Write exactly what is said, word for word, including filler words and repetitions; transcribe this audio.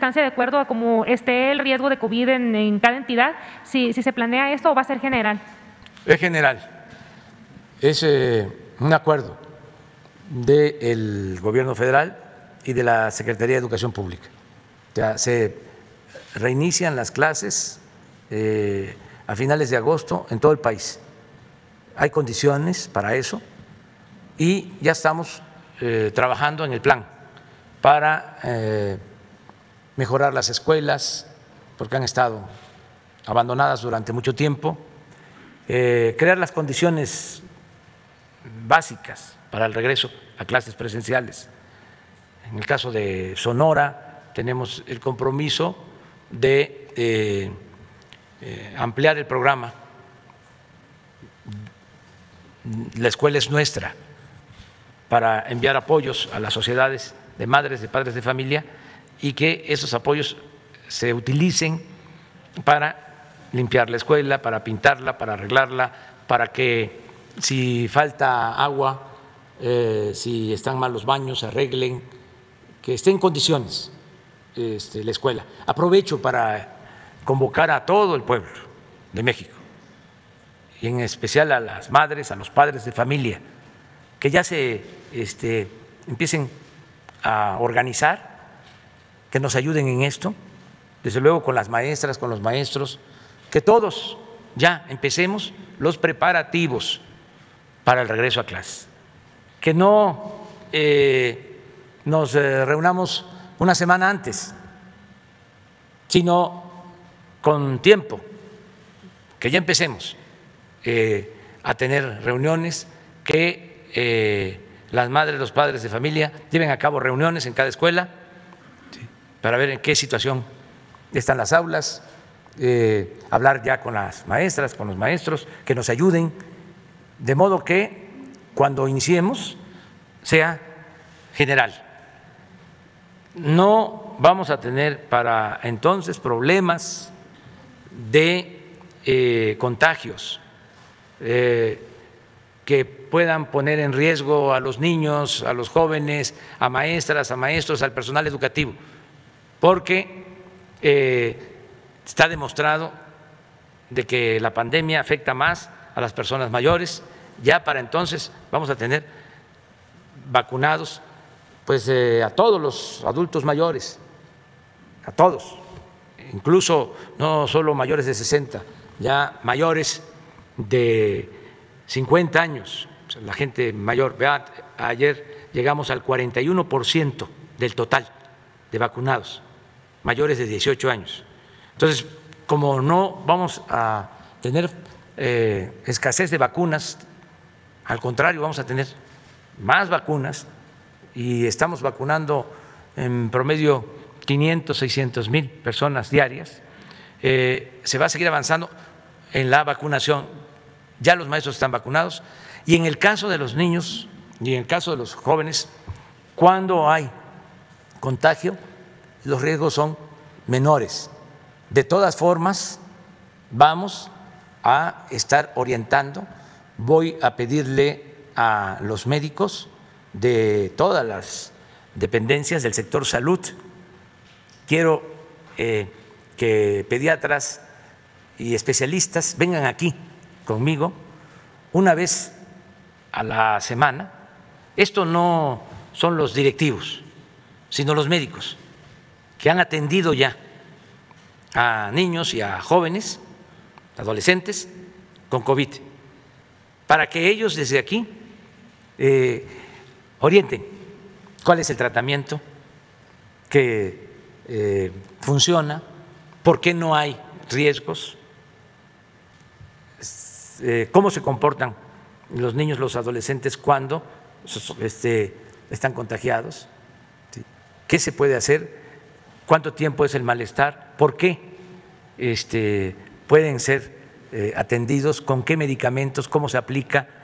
distancia de acuerdo a cómo esté el riesgo de COVID en, en cada entidad, si, si se planea esto o va a ser general. Es general, es eh, un acuerdo del Gobierno federal y de la Secretaría de Educación Pública. Ya se reinician las clases eh, a finales de agosto en todo el país. Hay condiciones para eso y ya estamos eh, trabajando en el plan para eh, mejorar las escuelas, porque han estado abandonadas durante mucho tiempo, eh, crear las condiciones básicas para el regreso a clases presenciales. En el caso de Sonora tenemos el compromiso de eh, eh, ampliar el programa La Escuela es Nuestra, para enviar apoyos a las sociedades de madres, de padres de familia, y que esos apoyos se utilicen para limpiar la escuela, para pintarla, para arreglarla, para que si falta agua, eh, si están mal los baños, se arreglen, que esté en condiciones este, la escuela. Aprovecho para convocar a todo el pueblo de México, y en especial a las madres, a los padres de familia, que ya se este, empiecen a organizar, que nos ayuden en esto, desde luego con las maestras, con los maestros, que todos ya empecemos los preparativos para el regreso a clases, que no eh, nos eh, reunamos una semana antes, sino con tiempo, que ya empecemos eh, a tener reuniones, que eh, las madres, los padres de familia lleven a cabo reuniones en cada escuela para ver en qué situación están las aulas, eh, hablar ya con las maestras, con los maestros, que nos ayuden, de modo que cuando iniciemos sea general. No vamos a tener para entonces problemas de eh, contagios eh, que puedan poner en riesgo a los niños, a los jóvenes, a maestras, a maestros, al personal educativo, porque eh, está demostrado de que la pandemia afecta más a las personas mayores. Ya para entonces vamos a tener vacunados pues eh, a todos los adultos mayores, a todos, incluso no solo mayores de sesenta, ya mayores de cincuenta años, o sea, la gente mayor. Vean, ayer llegamos al cuarenta y uno por ciento del total de vacunados mayores de dieciocho años. Entonces, como no vamos a tener eh, escasez de vacunas, al contrario, vamos a tener más vacunas, y estamos vacunando en promedio quinientos, seiscientos mil personas diarias. Eh, se va a seguir avanzando en la vacunación. Ya los maestros están vacunados, y en el caso de los niños y en el caso de los jóvenes, cuando hay contagio, los riesgos son menores. De todas formas, vamos a estar orientando, voy a pedirle a los médicos de todas las dependencias del sector salud, quiero eh, que pediatras y especialistas vengan aquí conmigo una vez a la semana. Esto no son los directivos, sino los médicos que han atendido ya a niños y a jóvenes, adolescentes con COVID, para que ellos desde aquí eh, orienten cuál es el tratamiento que eh, funciona, por qué no hay riesgos, eh, cómo se comportan los niños, los adolescentes cuando este, están contagiados, ¿sí? ¿Qué se puede hacer? ¿Cuánto tiempo es el malestar? ¿Por qué este, pueden ser eh, atendidos? ¿Con qué medicamentos? ¿Cómo se aplica?